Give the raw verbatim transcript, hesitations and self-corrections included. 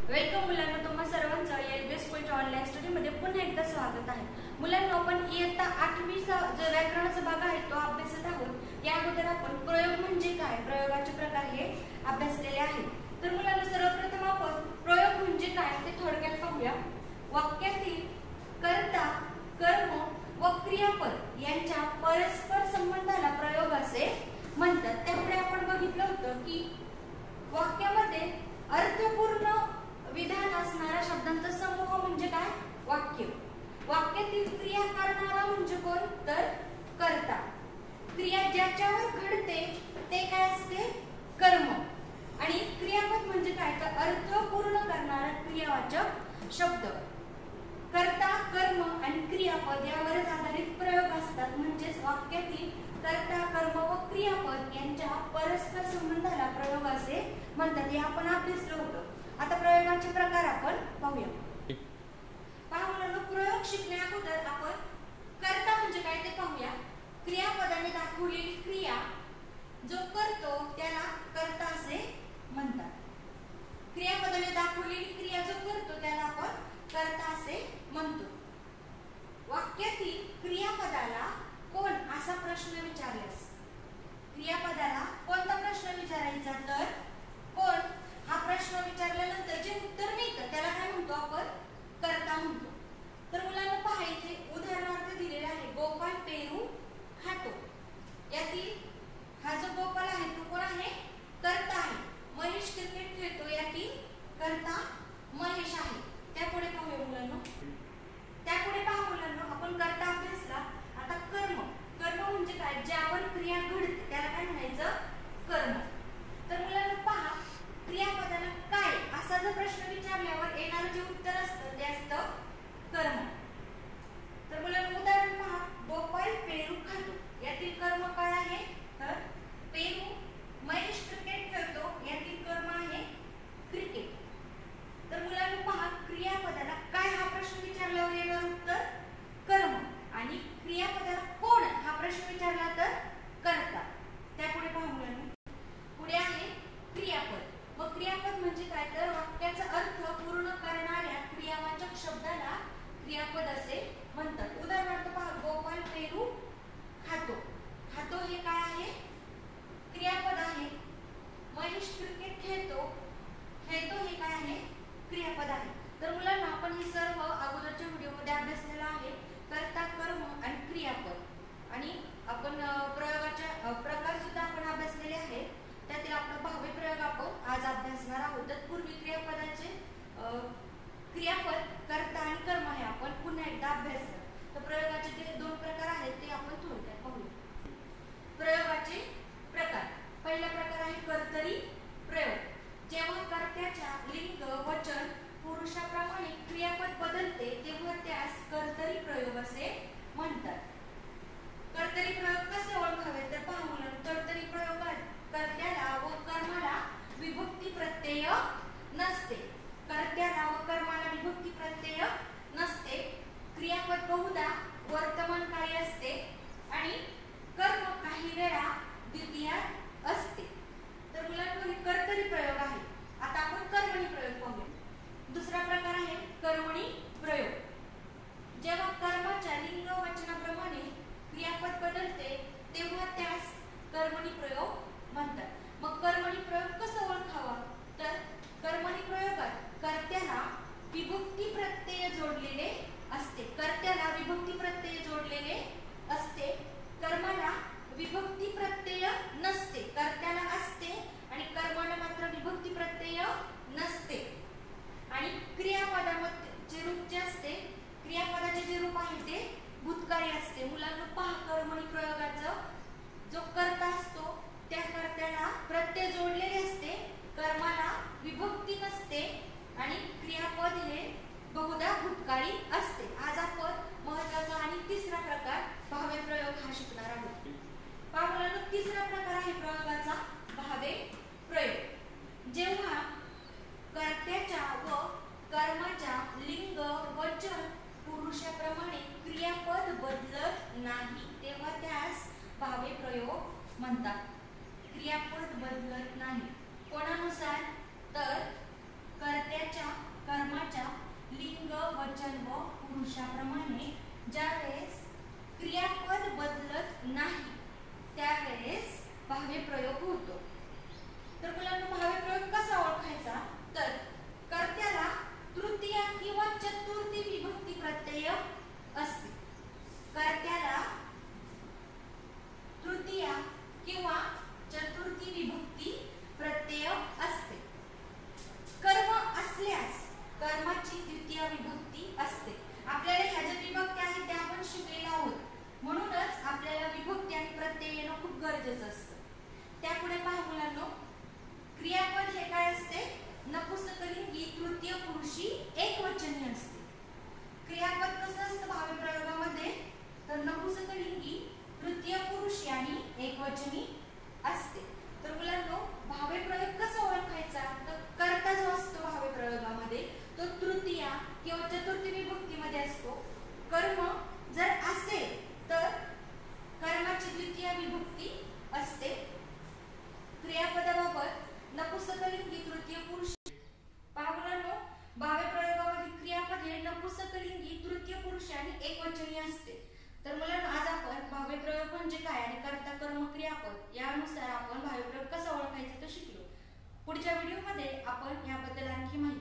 Welcome मुलांना, तुम्हा सर्वांचं एलबी स्कूलच्या ऑनलाईन स्टडीमध्ये पुन्हा एकदा स्वागत आहे। मुलांना आपण इयत्ता आठवीचा जो व्याकरणाचा भाग आहे तो अभ्यासत आहोत। या अगोदर आपण प्रयोग म्हणजे काय, प्रयोगाचे प्रकार हे अभ्यासलेले आहेत। तर मुलांना सर्वप्रथम आपण प्रयोग म्हणजे काय ते थोडक्यात पाहूया। वाक्यातील कर्ता, कर्म व क्रियापद यांच्या परस्पर संबंधाला प्रयोग असे म्हणतात। त्यामुळे आपण बघितलं होतं की वाक्यामध्ये अर्थपूर्ण विधान असणाऱ्या शब्दांचा समूह म्हणजे काय, वाक्य। वाक्यातील क्रिया करणारा म्हणजे कोण, तर कर्ता। क्रिया ज्याच्यावर घडते ते काय असते, कर्म। आणि क्रियापद म्हणजे काय, तर अर्थपूर्ण करणारा क्रियावाचक शब्द। कर्ता, कर्म आणि क्रियापद यावरच आधारित प्रयोग असतात। म्हणजेच वाक्यातील कर्ता, कर्म व क्रियापद यांच्या परस्पर संबंधाला प्रयोग असे म्हणतात। हे आपण अभ्यासलं होतं। आता प्रयोगाचे प्रकार आपण पाहूया। पहा मुलांनो, प्रयोग शिकण्या अगोदर आपण कर्ता म्हणजे काय ते पाहूया। क्रियापदाने दाखवलेली क्रिया जो करतो त्याला कर्ता असे म्हणतात। क्रियापदाने दाखवलेली क्रिया जो करतो त्याला आपण कर्ता असे म्हणतो। वाक्यातील क्रियापदाला कोण असा प्रश्न विचारल्यास क्रियापदाला कोणता प्रश्न विचारायचा, तर कोण हा प्रश्न विचारल्यानंतर जे उत्तर मिळतं त्याला काय म्हणतो आपण, कर्ता म्हणतो। तर मुलांना पहा, इथे उदाहरणार्थ दिलेला आहे, गोपाल पेरू खातो। यातील हा जो गोपाल आहे तो कोण आहे, कर्ता आहे। महेश क्रिकेट खेळतो, यातील कर्ता महेश आहे। त्यापुढे पाहूया मुलांना। त्यापुढे पहा मुलांना, आपण कर्ता अभ्यासला। आता कर्म, कर्म म्हणजे काय, ज्यावर क्रिया घडते त्याला काय म्हणायचं, कर्म। तर मुलांना पहा, क्रियापदाला काय असा जर प्रश्न विचारल्यावर येणारे जे उत्तर असतं ते असतं कर्म। तर मुलांना उदाहरण पहा, गोपाल पेरू खातो। यातील कर्म काय आहे, तर पेरू। महेश क्रिकेट खेळतो, यातील कर्म आहे क्रिकेट। तर मुलांना पहा, क्रियापदाला काय हा प्रश्न विचारल्यावर येणार उत्तर कर्म, आणि क्रियापदाला कोण हा प्रश्न विचारला तर कर्ता। त्यापुढे पहा मुलांना, पुढे आहे क्रियापद। मग क्रियापद म्हणजे काय, तर वाक्याचा अर्थ पूर्ण करणाऱ्या क्रियावाचक शब्दाला क्रियापद असे म्हणतात। उदाहरणार्थ पहा, गोपाल पेरू खातो। खातो हे काय आहे, क्रियापद आहे। महेश क्रिकेट खेळतो, खेळतो हे काय आहे, क्रियापद आहे। तर मुलांना आपण हे सर्व अगोदरच्या व्हिडिओमध्ये अभ्यासलेलं आहे, कर्ता, कर्म आणि क्रियापद। आणि आपण प्रयोगाच्या प्रकार सुद्धा आपण अभ्यासलेले आहेत। त्यातील आपला भावी प्रयोग आपण आज अभ्यासणार आहोत। पूर्वी क्रियापदाचे क्रियापद, कर्ता आणि कर्म हे आपण पुन्हा एकदा अभ्यासलं। तर प्रयोगाचे जे दोन प्रकार आहेत ते आपण थोडक्यात पाहूया। प्रयोगाचे प्रकार, पहिला प्रकार आहे कर्तरी प्रयोग। जेव्हा कर्त्याच्या लिंग, वचन, पुरुषाप्रमाणे क्रियापद बदलते तेव्हा त्यास कर्तरी प्रयोग असे म्हणतात। कर्तरी प्रयोग कसे ओळखावे, तर पहा मुलांनो, कर्तरी प्रयोगात कर्त्याला व कर्माला विभक्ती प्रत्यय नसते। कर्त्याला व कर्माला विभक्ती प्रत्यय नसते। क्रियापद बहुधा वर्तमानकाळी असते आणि कर्म काही वेळा द्वितीय असते। तर मुलांनो, हे कर्तरी प्रयोग आहे। आता आपण कर्मणी प्रयोग पाहूया। दुसरा प्रकार आहे कर्मणी प्रयोग। जेव्हा कर्माच्या लिंग, वचनाप्रमाणे क्रियापद बदलते तेव्हा त्यास कर्मणी प्रयोग म्हणतात। मग कर्मणी प्रयोग कसा ओळखावा, तर कर्मणी प्रयोगात कर्त्याला विभक्ती प्रत्यय जोडलेले असते। कर्त्याला विभक्ती प्रत्यय जोडलेले असते, कर्माला विभक्ती प्रत्यय नसते। कर्त्याला असते आणि कर्माला मात्र विभक्ती प्रत्यय नसते। आणि क्रियापदामध्ये जे रूप जे असते, क्रियापदाचे जे रूप आहे ते भूतकाळी असते। मुलांना पहा, कर्मणी प्रयोगाचं जो कर्ता असतो त्या कर्त्याला प्रत्यय जोडलेले असते, कर्माला विभक्ती नसते आणि क्रियापद हे बहुधा भूतकाळी असते। आज आपण महत्त्वाचा आणि तिसरा प्रकार भावे प्रयोग हा शिकणार आहोत। पहा मुलांनो, तिसरा प्रकार आहे प्रयोगाचा भावे प्रयोग। जेव्हा कर्त्याच्या व कर्माच्या लिंग, वचन, पुरुषाप्रमाणे क्रियापद बदलत नाही तेव्हा त्यास भावे प्रयोग म्हणतात। क्रियापद बदलत नाही कोणानुसार, तर कर्त्याच्या अंशाप्रमाणे ज्यावेळेस क्रियापद बदलत नाही त्यावेळेस भावे प्रयोग होतो। तर मुलांनो भावे प्रयोग कसा ओळखायचा तर कर्त्याला तृतीय किंवा चतुर्थी विभक्ती प्रत्यय असते। कर्त्याला तृतीय किंवा चतुर्थी विभक्ती प्रत्यय असते। कर्म असल्यास कर्माची द्वितीय विभक्ती असते। आपल्याला ह्या ज्या विभक्ती आहेत त्या आपण शिकलेलो आहोत, म्हणूनच आपल्याला विभक्ती आणि प्रत्यय येणं खूप गरजेचं असतं। त्यापुढे पहा मुलांनो, क्रियापद हे काय असते नपुंसकलिंगी तृतीय पुरुषी एकवचनी असते। क्रियापद कसं असतं भावी प्रयोगामध्ये तर नपुंसकलिंगी तृतीय पुरुषी आणि एकवचनी असते। तर मुलांनो भावे प्रयोग कसा ओळखायचा तर कर्ता जो असतो भावे प्रयोगामध्ये तो तृतीय किंवा चतुर्थी विभक्ती मध्ये असतो। कर्म जर असेल तर कर्माची द्वितीय विभक्ती असते। क्रियापदाबाबत नपुंसकलिंगी तृतीय पुरुषी पहा मुलांनो भावे प्रयोगामध्ये क्रियापद हे नपुंसकलिंगी तृतीय पुरुषी आणि एकवचनी असते। तर मुलांनो आज आपण भावे प्रयोग म्हणजे काय आणि कर्ता कर्म क्रियापद यानुसार आपण भावे प्रयोग कसा ओळखायचा ते शिकलो। पुढच्या व्हिडिओमध्ये आपण याबद्दल आणखी माहिती